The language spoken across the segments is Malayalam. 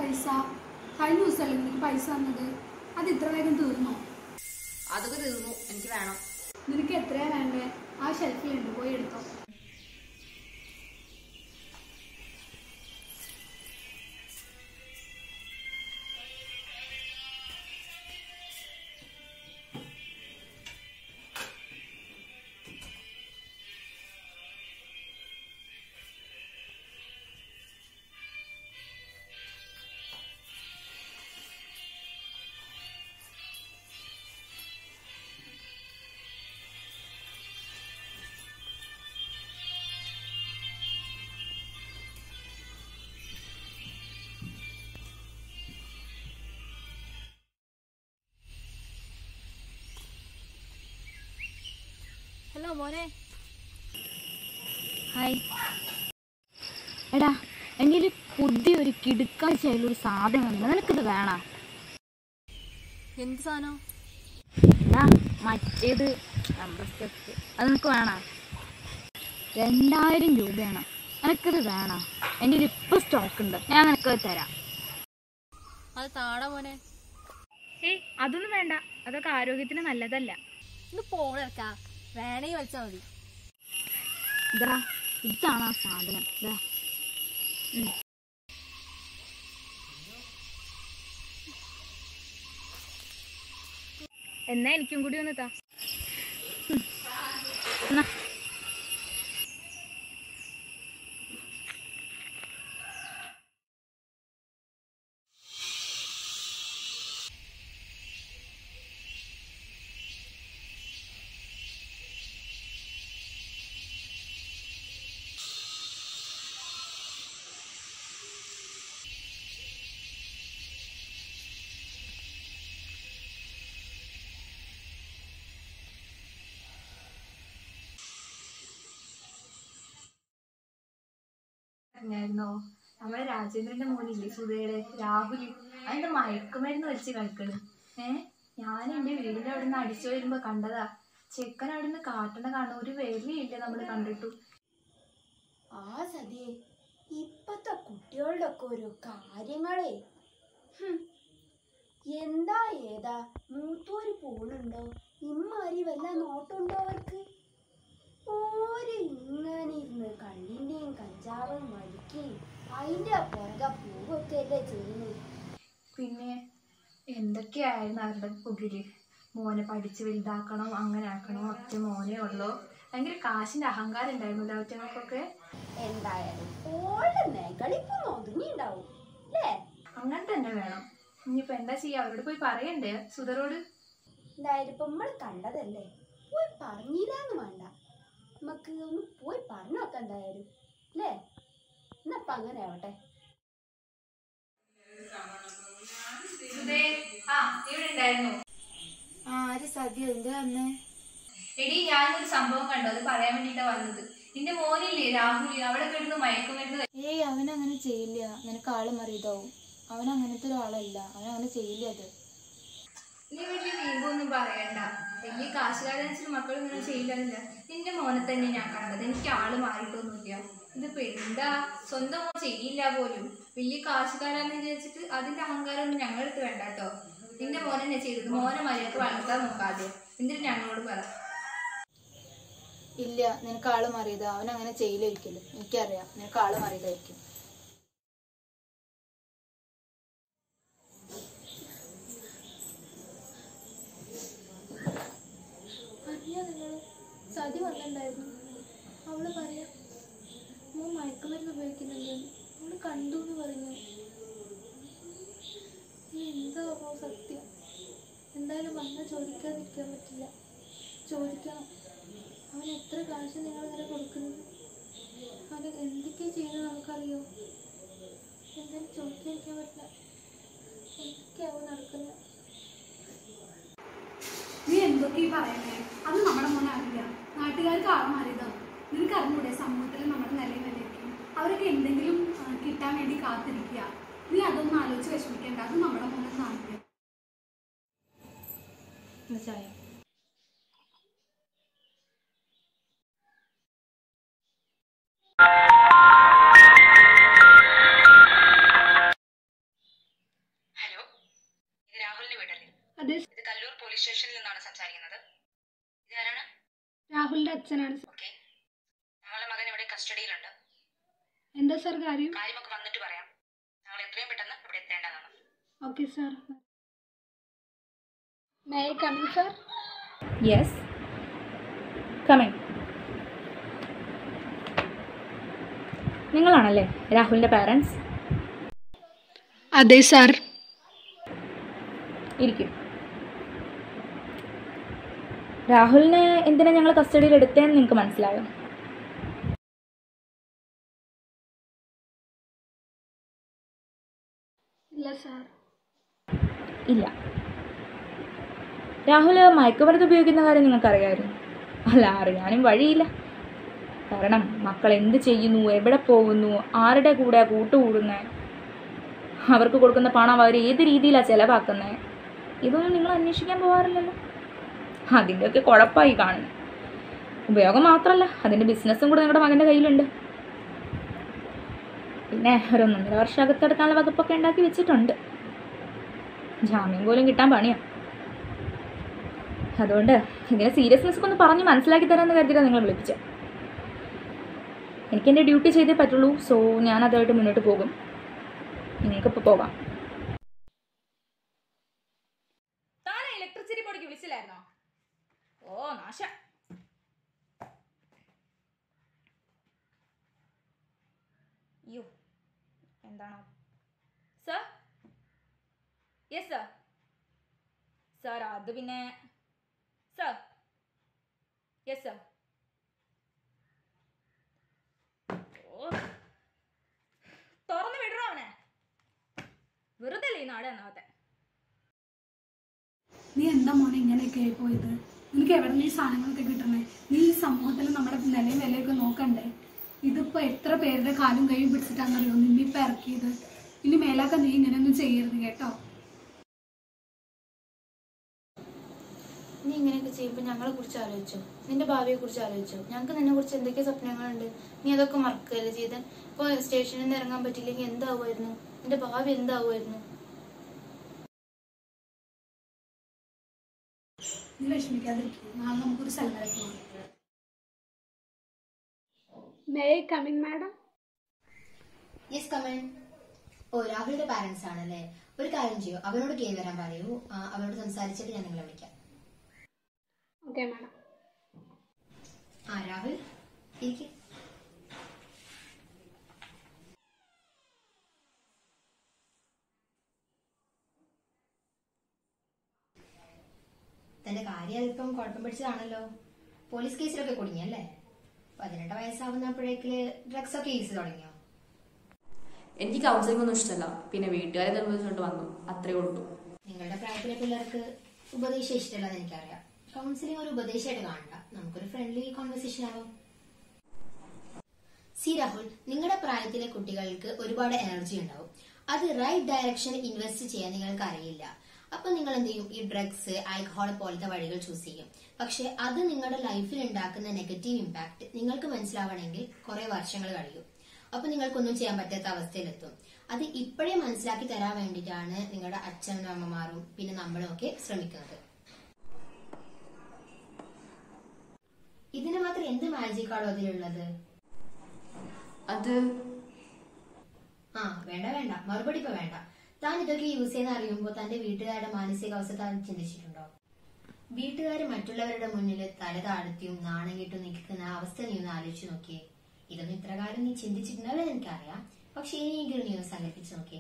പൈസ? കഴിഞ്ഞ ദിവസമല്ലേ നിനക്ക് പൈസ തന്നത്? അത് ഇത്ര വേഗം തീർന്നോ? അതൊക്കെ തീർന്നു. എനിക്ക് വേണം. നിനക്ക് എത്രയാ വേണ്ടേ? ആ ഷെൽഫിലുണ്ട്, പോയി എടുത്തോ. ഹലോ മോനെ. ഹായ്. എടാ, എൻ്റെ ഒരു പുതിയൊരു കിടുക്കാഴ്ചയിലൊരു സാധനം ഉണ്ട്. നിനക്കിത് വേണം? എന്ത് സാധനം? എടാ, മറ്റേത് നമ്പർ സ്റ്റെപ്പ്. അത് നിനക്ക് വേണം? 2000 രൂപയാണ്. നിനക്കിത് വേണം? എൻ്റെ ഇപ്പോൾ സ്റ്റോക്ക് ഉണ്ട്, ഞാൻ നിനക്കത് തരാം. അത് താടാ മോനെ. ഏയ്, അതൊന്നും വേണ്ട. അതൊക്കെ ആരോഗ്യത്തിന് നല്ലതല്ല. ഇന്ന് പോണേക്കാ, വേണമെങ്കിൽ വലിച്ചാൽ മതി. ഇതാ, ഇതാണ് ആ സാധനം. ഇതാ. എന്നാ എനിക്കും കൂടി ഒന്ന് താ. ോ നമ്മളെ രാജേന്ദ്രന്റെ മോനില്ലേ, സുധയുടെ രാഹുല്, അതിന്റെ മയക്കുമരുന്ന് വെച്ച് കളിക്കണ്. ഞാൻ എന്റെ വീടിന്റെ അവിടെ നിന്ന് അടിച്ചു വരുമ്പോ കണ്ടതാ. ചെക്കൻ അവിടെ നിന്ന് കാട്ടണ കാണും, ഒരു വെറിയില്ല നമ്മള് കണ്ടിട്ടു. ആ സതിയെ, ഇപ്പത്തെ കുട്ടികളുടെ ഒക്കെ ഓരോ കാര്യങ്ങളെ. എന്താ ഏതാ മൂത്തോര് പോണുണ്ടോ? ഇമ്മാരി വല്ല നോട്ടുണ്ടോ അവർക്ക്? ഓര് ഇങ്ങനെ ഇരുന്ന് കള്ളിന്റെയും കഞ്ചാവും മരിക്കുകയും അതിന്റെ പുറകെ പോവുകയൊക്കെ അല്ലേ ചെയ്യുന്നത്. പിന്നെ എന്തൊക്കെയായിരുന്നു അവരുടെ പുകില്. മോനെ പഠിച്ച് വലുതാക്കണം, അങ്ങനെ ആക്കണം, ഒറ്റ മോനെ ഉള്ളോ. ഭയങ്കര കാശിന്റെ അഹങ്കാരം ഉണ്ടായിരുന്നു അവറ്റങ്ങൾക്കൊക്കെ. എന്തായാലും ഓളെ നെകളിപ്പം ഒതുങ്ങിണ്ടാവും അല്ലേ? അങ്ങനെ തന്നെ വേണം. ഇനിയിപ്പോ എന്താ ചെയ്യാ, അവരോട് പോയി പറയണ്ടേ സുധരോട്? എന്തായാലും ഇപ്പൊ നമ്മൾ കണ്ടതല്ലേ, പോയി പറഞ്ഞില്ലാന്ന് വേണ്ട, നമുക്ക് ഒന്ന് പോയി പറഞ്ഞു നോക്കാം എന്തായാലും അല്ലേ? എന്നപ്പ അങ്ങനെ ആവട്ടെ. ആര് സദ്യ എന്ത് വന്നേ? എടി, ഞാനൊരു സംഭവം കണ്ടു, അത് പറയാൻ വേണ്ടിട്ടാ വന്നത്. നിന്റെ മോനില്ലേ രാഹുല്, അവിടെ കിടന്ന് മയക്കുമരുന്ന്. ഏയ്, അവനങ്ങനെ ചെയ്യില്ല. നിനക്ക് ആള് മറിയതാവും. അവൻ അങ്ങനത്തെ ഒരാളല്ല. അവനങ്ങനെ ചെയ്യില്ല. അത് നീ വലിയ വീമ്പൊന്നും പറയണ്ട. വലിയ കാശുകാരനുസരിച്ച് മക്കളും ഇങ്ങനെ ചെയ്യില്ല. നിന്റെ മോനെ തന്നെ ഞാൻ കണ്ടത്. എനിക്ക് ആള് മാറിയിട്ടൊന്നുമില്ല. ഇതിപ്പോ എന്താ, സ്വന്തം മോൻ ചെയ്യില്ല പോലും. വലിയ കാശുകാരാന്ന് വിചാരിച്ചിട്ട് അതിന്റെ അഹങ്കാരം ഒന്നും ഞങ്ങളടുത്ത് വേണ്ട കേട്ടോ. നിന്റെ മോനെന്നെ ചെയ്തത്. മോനെ മര്യാദക്ക് വളർത്താൻ നോക്കാതെ എന്തിനും ഞങ്ങളോട് പറ. ഇല്ല, നിനക്ക് ആള് മാറിയതാ. അവൻ അങ്ങനെ ചെയ്യില്ലായിരിക്കല്ലോ. എനിക്കറിയാം, നിനക്ക് ആള് മാറിയതായിരിക്കും. അറിയാ നിങ്ങള്, സതി വന്നിട്ടുണ്ടായിരുന്നു. അവള് പറയാം മോൻ മയക്കുമരുന്ന് ഉപയോഗിക്കുന്നുണ്ട്, അവള് കണ്ടു എന്ന് പറഞ്ഞു. എന്താണോ സത്യം? എന്തായാലും വന്നാൽ ചോദിക്കാതിരിക്കാൻ പറ്റില്ല, ചോദിക്കണം. അവൻ എത്ര കാശ് നിങ്ങളിങ്ങനെ കൊടുക്കുന്നത്? അവൻ എന്തൊക്കെയാ ചെയ്യുന്നത് നമുക്കറിയോ? എന്തായാലും ചോദിക്കാതിരിക്കാൻ പറ്റില്ല. എന്തൊക്കെയാവും നടക്കുന്നത്? നീ എന്തൊക്കെ ഈ പറയുന്നേ? അത് നമ്മുടെ മോനെ അറിയാം. നാട്ടുകാർക്ക് ആൾ മാറിയതാണ്. നിനക്ക് അറിഞ്ഞൂടെ സമൂഹത്തിൽ നമ്മുടെ നിലയിലിരിക്കും. അവരൊക്കെ എന്തെങ്കിലും കിട്ടാൻ വേണ്ടി കാത്തിരിക്കുക. നീ അതൊന്നും ആലോചിച്ച് വിഷമിക്കേണ്ട. അത് നമ്മുടെ മോനെ അറിയാം. ചായ. കല്ലൂർ പോലീസ് സ്റ്റേഷനിൽ നിന്നാണ് സംസാരിക്കുന്നത്. ഇതാരാണ്? രാഹുലിന്റെ അച്ഛനാണ്. ഓക്കെ, ഞങ്ങളുടെ മകൻ ഇവിടെ കസ്റ്റഡിയിലുണ്ട്. എന്താ സാർ കാര്യം? കാര്യമൊക്കെ വന്നിട്ട് പറയാം. ഞങ്ങൾ എത്രയും പെട്ടെന്ന് ഇവിടെ എത്തേണ്ടതാണ്. Okay sir. May I come in sir? Yes, coming. നിങ്ങളാണല്ലേ രാഹുലിന്റെ പാരൻസ്? അതെ സാർ. ഇരിക്കും. രാഹുലിനെ എന്തിനാ ഞങ്ങൾ കസ്റ്റഡിയിൽ എടുത്തതെന്ന് നിങ്ങൾക്ക് മനസ്സിലായോ? ഇല്ല സാർ. ഇല്ല. രാഹുൽ മയക്കുമരുന്ന് ഉപയോഗിക്കുന്ന കാര്യം നിങ്ങൾക്കറിയാമായിരുന്നു? അല്ല, അറിയാനും വഴിയില്ല. കാരണം മക്കൾ എന്ത് ചെയ്യുന്നു, എവിടെ പോകുന്നു, ആരുടെ കൂടെ കൂട്ടുകൂടുന്നത്, അവർക്ക് കൊടുക്കുന്ന പണം അവർ ഏത് രീതിയിലാണ് ചിലവാക്കുന്നത്, ഇതൊന്നും നിങ്ങൾ അന്വേഷിക്കാൻ പോകാറില്ലല്ലോ. അതിൻ്റെയൊക്കെ കുഴപ്പമായി കാണുന്നത്. ഉപയോഗം മാത്രമല്ല, അതിൻ്റെ ബിസിനസ്സും കൂടെ നിങ്ങളുടെ മകൻ്റെ കയ്യിലുണ്ട്. പിന്നെ ഒരു 1.5 വർഷം അകത്തെടുക്കാനുള്ള വകുപ്പൊക്കെ ഉണ്ടാക്കി വെച്ചിട്ടുണ്ട്. ജാമ്യം പോലും കിട്ടാൻ പണിയാണ്. അതുകൊണ്ട് ഇതിനെ സീരിയസ്നെസ് ഒന്ന് പറഞ്ഞ് മനസ്സിലാക്കി തരാമെന്ന് കരുതിയിട്ടാണ് നിങ്ങൾ വിളിപ്പിച്ചത്. എനിക്ക് എൻ്റെ ഡ്യൂട്ടി ചെയ്തേ പറ്റുള്ളൂ. സോ ഞാൻ അതുമായിട്ട് മുന്നോട്ട് പോകും. നിങ്ങൾക്കിപ്പോൾ പോകാം. താനെ ഇലക്ട്രിസിറ്റി ബോർഡിക്ക് വിളിച്ചില്ലായിരുന്നോ? ഓ നാശ. അയ്യോ, എന്താണോ സർ? Yes sir. സർ അത് പിന്നെ സർ. Yes sir. ഓ, തുറന്നു വിടറോ അവനെ? വെറുതെ അല്ലേ ഈ നാട് എന്നാവത്തെ. നീ എന്താ മോനെ ഇങ്ങനെയൊക്കെ ആയി പോയത്? നിനക്ക് എവിടെ നിന്ന് ഈ സാധനങ്ങളൊക്കെ കിട്ടണേ? നീ ഈ സമൂഹത്തിൽ നമ്മുടെ നിലയും വിലയൊക്കെ നോക്കണ്ടേ? ഇതിപ്പോൾ എത്ര പേരുടെ കാലും കൈയും പിടിച്ചിട്ടാണെന്നറിയോ നിന്നിപ്പോൾ ഇറക്കിയത്? ഇനി മേലാക്ക നീ ഇങ്ങനെയൊന്നും ചെയ്യരുത് കേട്ടോ. നീ ഇങ്ങനെയൊക്കെ ചെയ്യുമ്പോൾ ഞങ്ങളെ കുറിച്ച് ആലോചിച്ചോ? നിന്റെ ഭാവിയെ കുറിച്ച് ആലോചിച്ചോ? ഞങ്ങൾക്ക് നിന്നെ കുറിച്ച് എന്തൊക്കെ സ്വപ്നങ്ങളുണ്ട്. നീ അതൊക്കെ മറക്കുകയല്ലേ ചെയ്താൽ? ഇപ്പോൾ സ്റ്റേഷനിൽ നിന്ന് ഇറങ്ങാൻ പറ്റില്ലെങ്കിൽ എന്താവുമായിരുന്നു? നിന്റെ ഭാവി എന്താവുമായിരുന്നു? നീ വിഷമിക്കാതിരിക്കും. നാളെ നമുക്കൊരു സ്ഥലം വരെ പോകാം. May I come in madam? Yes come in. ഓ, രാഹുലിന്റെ പാരന്റ്സ് ആണല്ലേ? ഒരു കാര്യം ചെയ്യൂ, അവനോട് കയറി വരാൻ പറയൂ. അവനോട് സംസാരിച്ചിട്ട് ഞാൻ നിങ്ങളെ വിളിക്കാം. Okay madam. രാഹുൽ ഇരിക്കും. തന്റെ കാര്യം അതിപ്പം കുഴപ്പം പിടിച്ചതാണല്ലോ. പോലീസ് കേസിലൊക്കെ കുടുങ്ങിയല്ലേ? 18 വയസ്സാവുന്നപ്പോഴേക്ക് ഡ്രഗ്സ് ഒക്കെ യൂസ് തുടങ്ങിയോ? എനിക്ക് കൗൺസിലിംഗ് ഒന്നും ഇഷ്ടമല്ല. പിന്നെ വീട്ടുകാരെ നിർബന്ധിച്ചുകൊണ്ട് വന്നു, അത്രേ ഉള്ളൂ. നിങ്ങളുടെ പ്രായത്തിലെ പിള്ളേർക്ക് ഉപദേശം ഇഷ്ടമല്ലെന്ന് എനിക്കറിയാം. കൗൺസിലിംഗ് ഒരു ഉപദേശമായിട്ട് കാണണ്ട, നമുക്കൊരു ഫ്രണ്ട്ലി കോൺവെർസേഷൻ ആവാം. സി രാഹുൽ, നിങ്ങളുടെ പ്രായത്തിലെ കുട്ടികൾക്ക് ഒരുപാട് എനർജി ഉണ്ടാവും. അത് റൈറ്റ് ഡയറക്ഷനിൽ ഇൻവെസ്റ്റ് ചെയ്യാൻ നിങ്ങൾക്ക് അറിയില്ല. അപ്പൊ നിങ്ങൾ എന്ത് ചെയ്യും? ഈ ഡ്രഗ്സ്, ആൽക്കഹോൾ പോലത്തെ വഴികൾ ചൂസ് ചെയ്യും. പക്ഷെ അത് നിങ്ങളുടെ ലൈഫിൽ ഉണ്ടാക്കുന്ന നെഗറ്റീവ് ഇമ്പാക്ട് നിങ്ങൾക്ക് മനസ്സിലാവണമെങ്കിൽ കുറെ വർഷങ്ങൾ കഴിയും. അപ്പൊ നിങ്ങൾക്കൊന്നും ചെയ്യാൻ പറ്റാത്ത അവസ്ഥയിലെത്തും. അത് ഇപ്പോഴേ മനസ്സിലാക്കി തരാൻ വേണ്ടിയിട്ടാണ് നിങ്ങളുടെ അച്ഛനും അമ്മമാരും പിന്നെ നമ്മളും ഒക്കെ ശ്രമിക്കുന്നത്. ഇതിന് മാത്രം എന്ത് മാജിക്കാണോ അതിലുള്ളത്? അത് വേണ്ട വേണ്ട, മറുപടി ഇപ്പൊ വേണ്ട. താൻ ഇതൊക്കെ യൂസ് ചെയ്യുന്ന അറിയുമ്പോൾ തന്റെ വീട്ടുകാരുടെ മാനസികാവസ്ഥ താൻ ചിന്തിച്ചിട്ടുണ്ടോ? വീട്ടുകാർ മറ്റുള്ളവരുടെ മുന്നിൽ തല താഴ്ത്തിയും നാണം കെട്ടും നിൽക്കുന്ന അവസ്ഥ നീ ഒന്ന് ആലോചിച്ച് നോക്കിയേ. ഇതൊന്നും ഇത്ര കാലം നീ ചിന്തിച്ചിട്ടുണ്ടാവില്ല എനിക്കറിയാം. പക്ഷെ ഇനിയെങ്കിലും നീ ഒന്ന് സങ്കല്പിച്ച് നോക്കിയേ.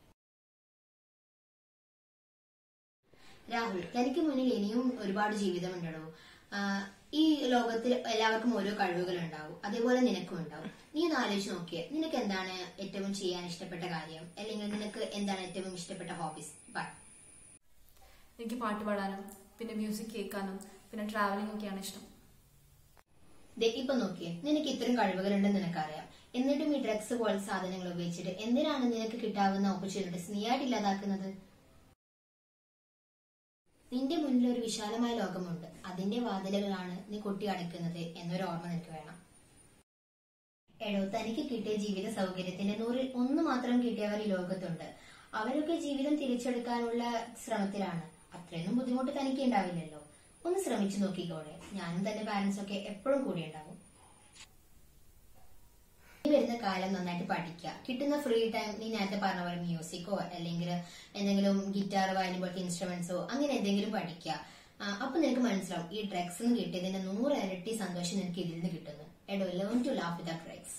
രാഹുൽ, തനിക്ക് മുന്നിൽ ഇനിയും ഒരുപാട് ജീവിതമുണ്ടോ? ഈ ലോകത്തിൽ എല്ലാവർക്കും ഓരോ കഴിവുകൾ ഉണ്ടാവും, അതേപോലെ നിനക്കും ഉണ്ടാവും. നീ ഒന്ന് ആലോചിച്ച് നോക്കിയേ. നിനക്ക് എന്താണ് ഏറ്റവും ചെയ്യാൻ ഇഷ്ടപ്പെട്ട കാര്യം, അല്ലെങ്കിൽ നിനക്ക് എന്താണ് ഏറ്റവും ഇഷ്ടപ്പെട്ട ഹോബീസ്? എനിക്ക് പാട്ട് പാടാനും പിന്നെ മ്യൂസിക് കേൾക്കാനും പിന്നെ ട്രാവലിംഗ് ഒക്കെയാണ് ഇഷ്ടം. ഇപ്പൊ നോക്കിയേ, നിനക്ക് ഇത്രയും കഴിവുകളുണ്ടെന്ന് നിനക്കറിയാം. എന്നിട്ടും ഈ ഡ്രഗ്സ് പോലത്തെ സാധനങ്ങൾ ഉപയോഗിച്ചിട്ട് എന്തിനാണ് നിനക്ക് കിട്ടാവുന്ന ഓപ്പർച്യൂണിറ്റീസ് നീയായിട്ട് ഇല്ലാതാക്കുന്നത്? നിന്റെ മുന്നിൽ ഒരു വിശാലമായ ലോകമുണ്ട്. അതിന്റെ വാതിലുകളാണ് നീ കൊട്ടി അടയ്ക്കുന്നത് എന്നൊരു ഓർമ്മ നിനക്ക് വേണം. തനിക്ക് കിട്ടിയ ജീവിത സൗകര്യത്തിന്റെ 100ൽ 1 മാത്രം കിട്ടിയവർ ഈ ലോകത്തുണ്ട്. അവരൊക്കെ ജീവിതം തിരിച്ചെടുക്കാനുള്ള ശ്രമത്തിലാണ്. അത്രയൊന്നും ബുദ്ധിമുട്ട് തനിക്ക് ഉണ്ടാവില്ലല്ലോ. ഒന്ന് ശ്രമിച്ചു നോക്കിക്കോളെ. ഞാനും തന്റെ പാരന്റ്സ് ഒക്കെ എപ്പോഴും കൂടെ ഉണ്ടാവും. നീ വരുന്ന കാലം നന്നായിട്ട് പഠിക്കുക. കിട്ടുന്ന ഫ്രീ ടൈം നീ നേരത്തെ പറഞ്ഞ പോലെ മ്യൂസിക്കോ അല്ലെങ്കിൽ എന്തെങ്കിലും ഗിറ്റാർ വായന പോലത്തെ ഇൻസ്ട്രുമെന്റ്സോ അങ്ങനെ എന്തെങ്കിലും പഠിക്കുക. അപ്പൊ നിനക്ക് മനസ്സിലാവും ഈ ഡ്രഗ്സ് നിന്ന് കിട്ടിയതിന്റെ 100 ഇരട്ടി സന്തോഷം നിനക്ക് ഇതിൽ നിന്ന് കിട്ടുന്നു. എടോ, learn to laugh with drugs.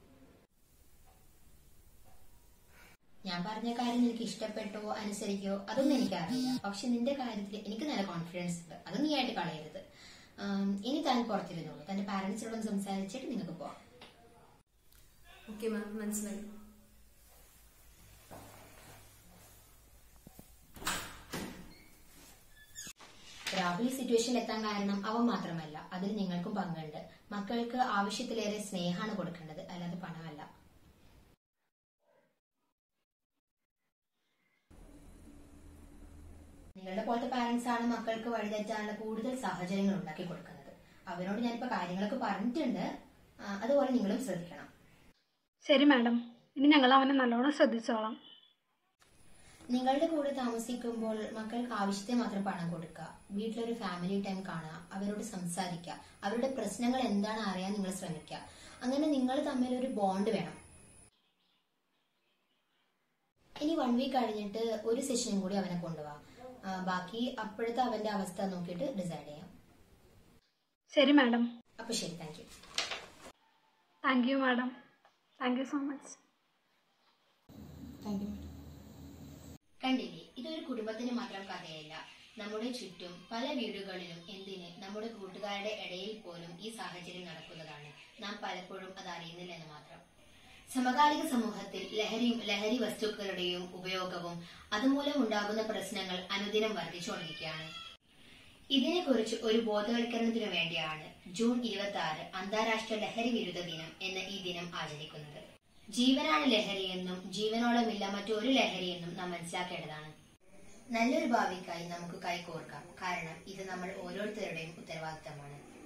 ഞാൻ പറഞ്ഞ കാര്യം നിനക്ക് ഇഷ്ടപ്പെട്ടോ അനുസരിക്കോ അതൊന്നും എനിക്കറിയില്ല. പക്ഷെ നിന്റെ കാര്യത്തിൽ എനിക്ക് നല്ല കോൺഫിഡൻസ് ഉണ്ട്. അത് നീ ആയിട്ട് കളയരുത്. ഇനി താൻ പുറത്തിരുന്നോളൂ. തന്റെ പാരന്റ്സിനോടൊന്ന് സംസാരിച്ചിട്ട് നിങ്ങൾക്ക് പോവാം. ഓക്കെ മാം, മനസ്സിലായി. രാഹുൽ ഈ സിറ്റുവേഷനിൽ എത്താൻ കാരണം അവൻ മാത്രമല്ല, അതിൽ നിങ്ങൾക്കും പങ്കുണ്ട്. മക്കൾക്ക് ആവശ്യത്തിലേറെ സ്നേഹമാണ് കൊടുക്കേണ്ടത്, അല്ലാതെ പണമല്ല. നിങ്ങളുടെ പോലത്തെ പാരന്റ്സ് ആണ് മക്കൾക്ക് വഴിതെറ്റാനുള്ള കൂടുതൽ സാഹചര്യങ്ങൾ ഉണ്ടാക്കി കൊടുക്കുന്നത്. അവരോട് ഞാനിപ്പോ കാര്യങ്ങളൊക്കെ പറഞ്ഞിട്ടുണ്ട്. അതുപോലെ നിങ്ങളും ശ്രദ്ധിക്കണം. ശരി മാഡം, ഇനി ഞങ്ങൾ അവനെ നല്ലോണം ശ്രദ്ധിച്ചോളാം. നിങ്ങളുടെ കൂടെ താമസിക്കുമ്പോൾ മക്കൾക്ക് ആവശ്യത്തെ മാത്രം പണം കൊടുക്കുക. വീട്ടിലൊരു ഫാമിലി ടൈം കാണുക, അവരോട് സംസാരിക്കുക, അവരുടെ പ്രശ്നങ്ങൾ എന്താണ് അറിയാൻ നിങ്ങൾ ശ്രമിക്കുക. അങ്ങനെ നിങ്ങൾ തമ്മിൽ ഒരു ബോണ്ട് വേണം. ഇനി 1 വീക്ക് കഴിഞ്ഞിട്ട് ഒരു സെഷനും കൂടി അവനെ കൊണ്ടുപോവാ. ബാക്കി അപ്പോഴത്തെ അവന്റെ അവസ്ഥ നോക്കിയിട്ട് ഡിസൈഡ് ചെയ്യാം. ശരി മാഡം. അപ്പൊ ശരി, thank you. Thank you madam. Thank you so much. Thank you. കണ്ടില്ലേ, ഇതൊരു കുടുംബത്തിന് മാത്രം കഥയല്ല. നമ്മുടെ ചുറ്റും പല വീടുകളിലും, എന്തിന് നമ്മുടെ കൂട്ടുകാരുടെ ഇടയിൽ പോലും ഈ സാഹചര്യം നടക്കുന്നതാണ്. നാം പലപ്പോഴും അത് അറിയുന്നില്ല എന്ന് മാത്രം. സമകാലിക സമൂഹത്തിൽ ലഹരി വസ്തുക്കളുടെയും ഉപയോഗവും അതുമൂലം ഉണ്ടാകുന്ന പ്രശ്നങ്ങൾ അനുദിനം വർദ്ധിച്ചുകൊണ്ടിരിക്കുകയാണ്. ഇതിനെക്കുറിച്ച് ഒരു ബോധവൽക്കരണത്തിനു വേണ്ടിയാണ് ജൂൺ 26 അന്താരാഷ്ട്ര ലഹരി വിരുദ്ധ ദിനം എന്ന ഈ ദിനം ആചരിക്കുന്നത്. ജീവനാണ് ലഹരിയെന്നും ജീവനോളമില്ല മറ്റൊരു ലഹരിയെന്നും നാം മനസ്സിലാക്കേണ്ടതാണ്. നല്ലൊരു ഭാവിക്കായി നമുക്ക് കൈകോർക്കാം. കാരണം ഇത് നമ്മൾ ഓരോരുത്തരുടെയും ഉത്തരവാദിത്തമാണ്.